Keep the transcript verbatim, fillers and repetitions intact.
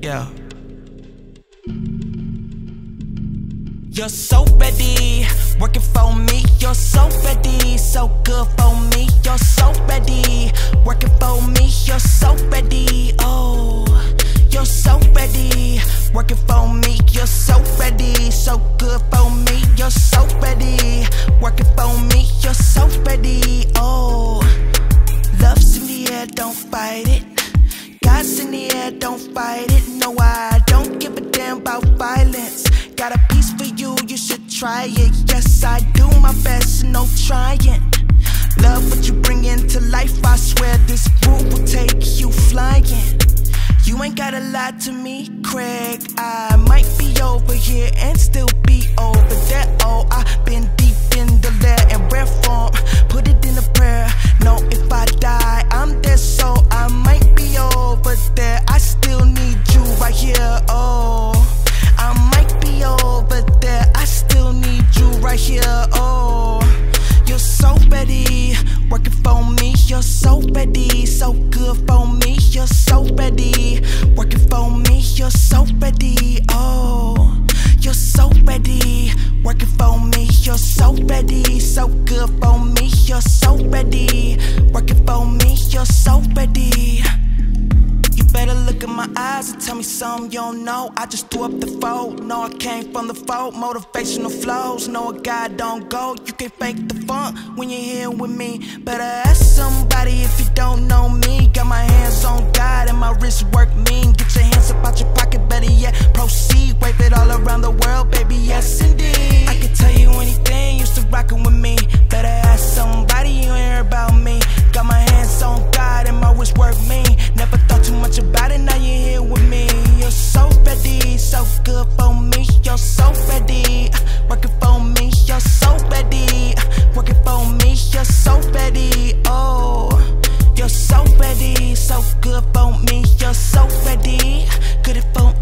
Yeah. You're so ready, working for me. You're so ready, so good for me. You're so ready, working for me. You're so ready, oh. You're so ready, working for me. You're so ready, so good for me. You're so ready, working for me. You're so ready, oh. Love's in the air, don't fight it. God's in the air, don't fight it. No, I don't give a damn about violence. Got a piece for you, you should try it. Yes, I do my best, no trying. Love what you bring into life, I swear this groove will take you flying. You ain't gotta lie to me, Craig. I might be over here and still be over there. Oh, I've been deep in the lair and rare form. Put it in a prayer. No, if I die, I'm dead, so I might be over there. I still need you right here. Oh, I might be over there. I still need you right here. Oh, you're so ready, working for me. You're so ready, so good for me. You're so ready, working for me. You're so ready, oh. You're so ready, working for me. You're so ready, so good for me. You're so ready, working for me. You're so ready. You better look in my eyes and tell me something you don't know. I just threw up the fold. No, I came from the fold. Motivational flows. No, a guy don't go. You can't fake the funk when you're here with me. Better ask somebody if you don't know me. Got my hands on God and my wrist work mean. Get your hands up out your pocket, better yet proceed. Wave it all around the world, baby, yes indeed. I can tell you anything, used to rockin' with me. Better ask somebody, you ain't heard about me. Got my hands on God and my wrist work mean. Never thought too much about it, now you're here with me. You're so ready, so good for me. You're so ready, working for me. You're so ready, working for me. You're so ready, oh. You're so ready, so good for me. You're so ready, good for